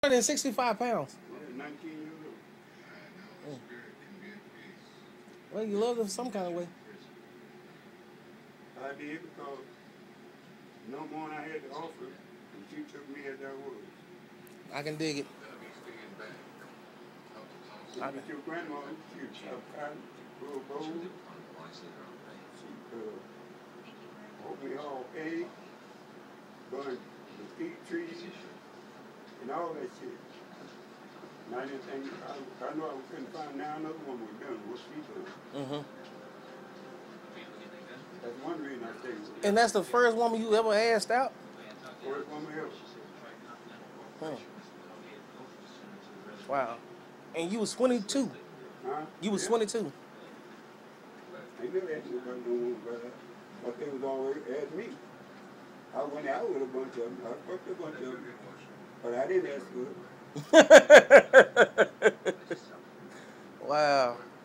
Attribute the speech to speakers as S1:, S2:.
S1: 165 pounds.
S2: Yeah, 19 years old.
S1: Mm. Well, you love them some kind of way.
S2: I did because no more than I had to offer, and she took me as I was.
S1: I can dig it.
S2: With your grandmother, she was South Cotton, Bull Bowl. She opened me all eggs, burned mesquite trees, and all that shit. And I didn't think, I know I couldn't find now another woman was done what she done.
S1: Mm-hmm.
S2: That's one reason I say it.
S1: And that's the first woman you ever asked out?
S2: First woman ever.
S1: Hmm. Wow. And you was 22.
S2: Huh?
S1: You was
S2: Yeah.
S1: 22.
S2: They never asked me about no woman, but they was always asked me. I went out with a bunch of them. I fucked a bunch of them. But I didn't ask for it.
S1: Wow.